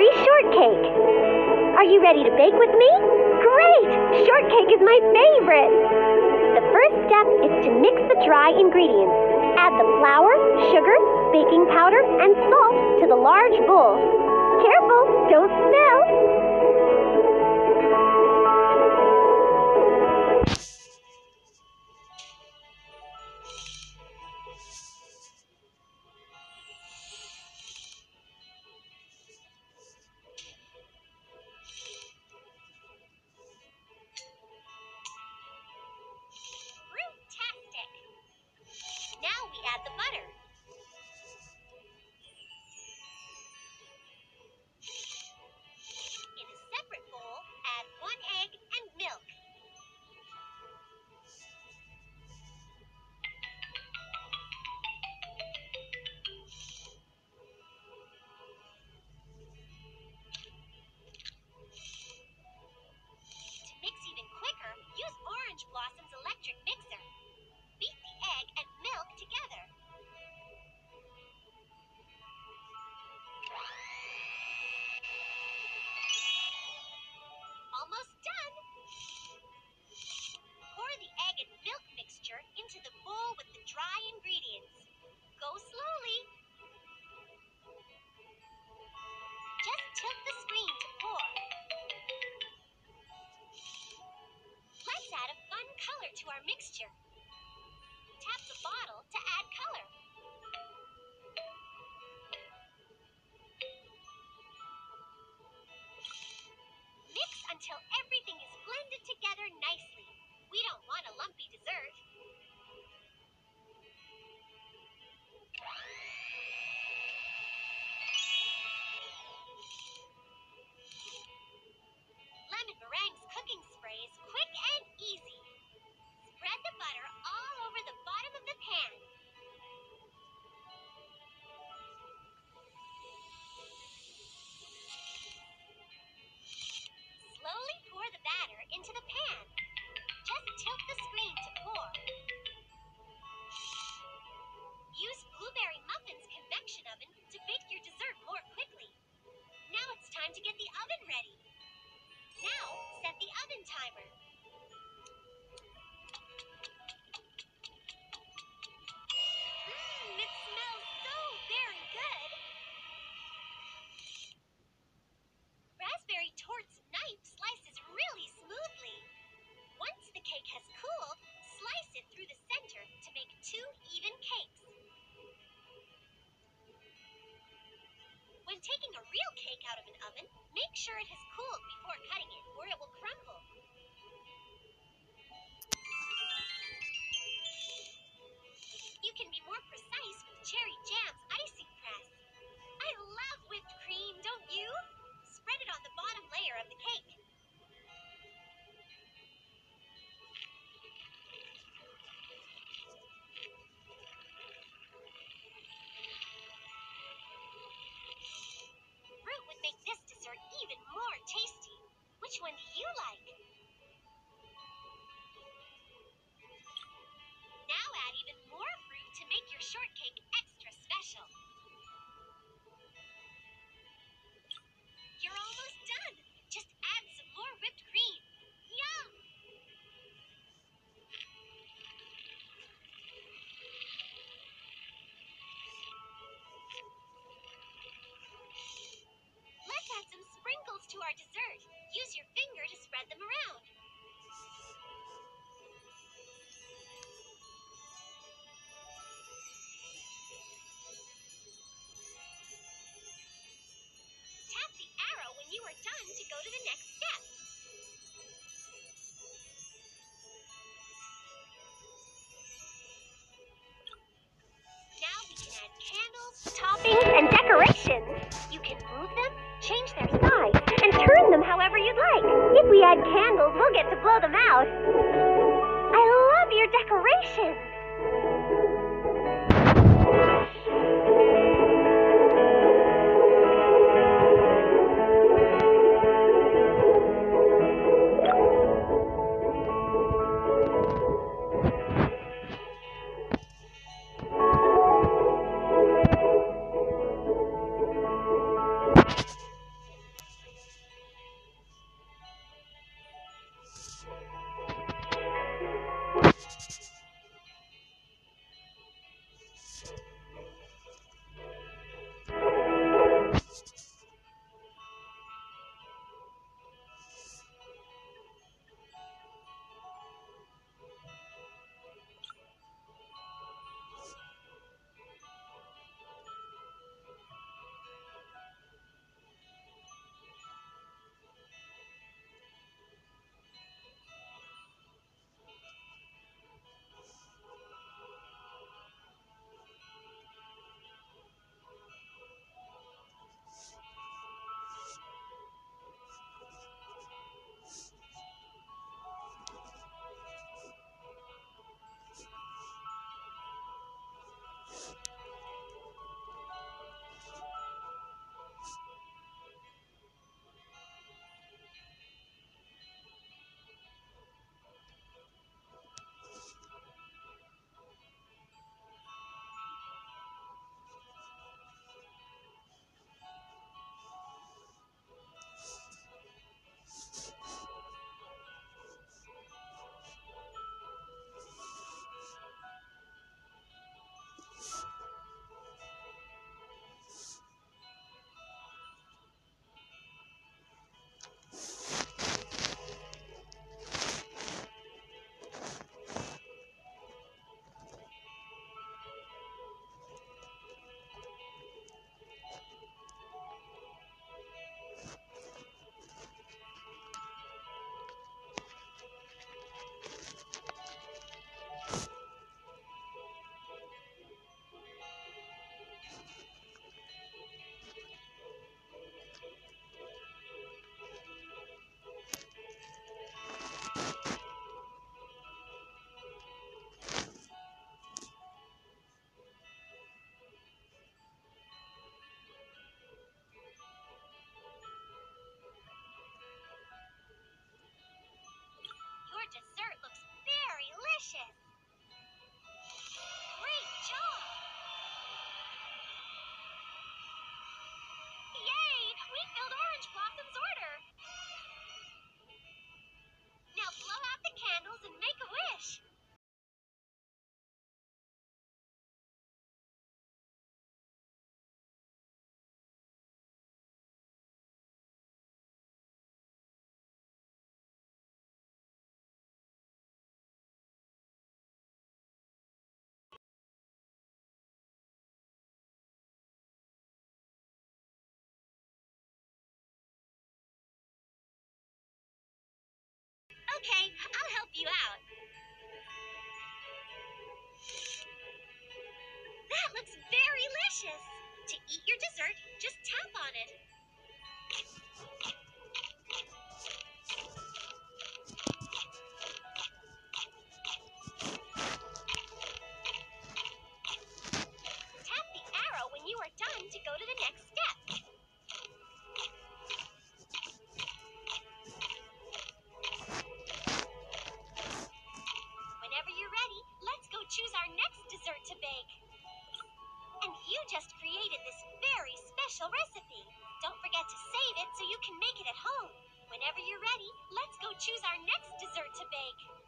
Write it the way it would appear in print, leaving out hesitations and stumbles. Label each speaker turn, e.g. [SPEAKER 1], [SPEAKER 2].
[SPEAKER 1] blueberry shortcake. Are you ready to bake with me? Great! Shortcake is my favorite! The first step is to mix the dry ingredients. Add the flour, sugar, baking powder, and salt to the large bowl. Careful, don't spill!
[SPEAKER 2] Fruit-tastic! Now we add the butter. In a separate bowl, add 1 egg and milk. To mix even quicker, use Orange Blossom's electric mixer. Beat the egg and milk together. Almost done! Pour the egg and milk mixture into the bowl with the dry ingredients. Go slowly. Just tilt the screen to pour. Let's add a fun color to our mixture. Tap the bottle to add color. Mix until everything is blended together nicely. We don't want a lumpy dessert. Lemon Meringue's cooking spray is quick and easy. Spread the butter all over the bottom of the pan. Slowly pour the batter into the pan. Just tilt the screen to pour. Use Blueberry Muffin's convection oven to bake your dessert more quickly. Now it's time to get the oven ready. Now, set the oven timer. It smells so very good. Raspberry Tort's knife slices really smoothly. Once the cake has cooled, slice it through the center to make 2 even cakes. When taking a real cake out of an oven, make sure it has cooled before cutting it, or it will crumble. You can be more precise with Cherry Jam's icing press. I love whipped cream, don't you? Spread it on the bottom layer of the cake. Fruit would make this dessert even more tasty. Which one do you like? Now add even more fruit to make your shortcake extra special. You're almost done. Just add some more whipped cream. Yum! Let's add some sprinkles to our dessert. Use your finger to spread them around. Tap the arrow when you are done to go to the next step. Now we can add candles,
[SPEAKER 1] Toppings and decorations. You can move them, change their size, and turn them however you'd like. If we add candles, we'll get to blow them out. I love your decorations.
[SPEAKER 2] and make a wish. Okay, I'll help you out. That looks very delicious. To eat your dessert, just tap on it. Tap the arrow when you are done to go to the next step. Whenever you're ready, let's go choose our next dessert to bake. And you just created this very special recipe. Don't forget to save it so you can make it at home. Whenever you're ready, let's go choose our next dessert to bake.